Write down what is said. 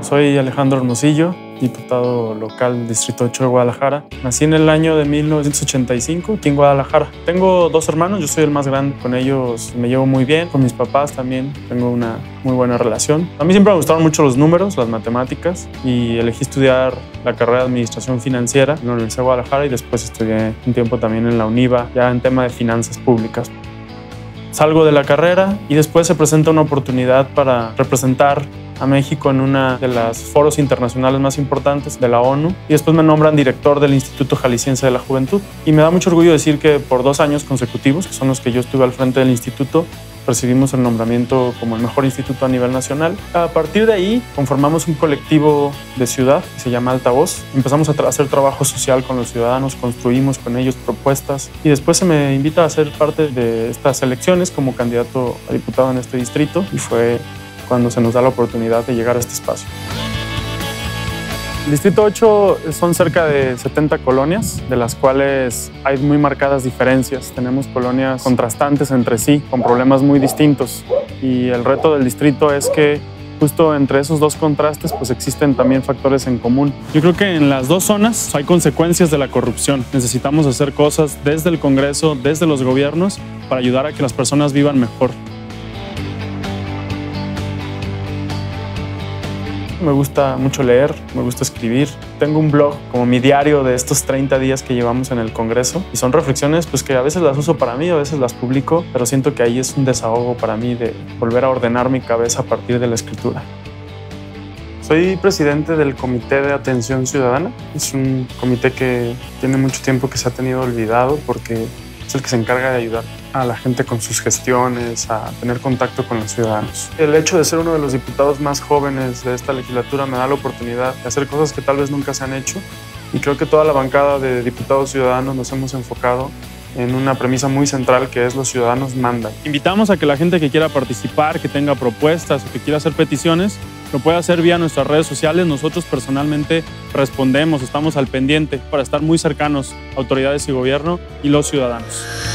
Soy Alejandro Hermosillo, diputado local del Distrito 8 de Guadalajara. Nací en el año de 1985 aquí en Guadalajara. Tengo dos hermanos, yo soy el más grande. Con ellos me llevo muy bien, con mis papás también tengo una muy buena relación. A mí siempre me gustaron mucho los números, las matemáticas, y elegí estudiar la carrera de Administración Financiera en la Universidad de Guadalajara y después estudié un tiempo también en la UNIVA, ya en tema de finanzas públicas. Salgo de la carrera y después se presenta una oportunidad para representar a México en una de los foros internacionales más importantes de la ONU y después me nombran director del Instituto Jalisciense de la Juventud. Y me da mucho orgullo decir que por 2 años consecutivos, que son los que yo estuve al frente del instituto, recibimos el nombramiento como el mejor instituto a nivel nacional. A partir de ahí conformamos un colectivo de ciudad que se llama Altavoz. Empezamos a hacer trabajo social con los ciudadanos, construimos con ellos propuestas y después se me invita a ser parte de estas elecciones como candidato a diputado en este distrito y fue cuando se nos da la oportunidad de llegar a este espacio. El Distrito 8 son cerca de 70 colonias, de las cuales hay muy marcadas diferencias. Tenemos colonias contrastantes entre sí, con problemas muy distintos. Y el reto del distrito es que justo entre esos dos contrastes pues existen también factores en común. Yo creo que en las dos zonas hay consecuencias de la corrupción. Necesitamos hacer cosas desde el Congreso, desde los gobiernos, para ayudar a que las personas vivan mejor. Me gusta mucho leer, me gusta escribir. Tengo un blog como mi diario de estos 30 días que llevamos en el Congreso y son reflexiones pues, que a veces las uso para mí, a veces las publico, pero siento que ahí es un desahogo para mí de volver a ordenar mi cabeza a partir de la escritura. Soy presidente del Comité de Atención Ciudadana. Es un comité que tiene mucho tiempo que se ha tenido olvidado porque es el que se encarga de ayudar a la gente con sus gestiones, a tener contacto con los ciudadanos. El hecho de ser uno de los diputados más jóvenes de esta legislatura me da la oportunidad de hacer cosas que tal vez nunca se han hecho y creo que toda la bancada de diputados ciudadanos nos hemos enfocado en una premisa muy central que es los ciudadanos mandan. Invitamos a que la gente que quiera participar, que tenga propuestas o que quiera hacer peticiones, lo puede hacer vía nuestras redes sociales. Nosotros personalmente respondemos, estamos al pendiente para estar muy cercanos a autoridades y gobierno y los ciudadanos.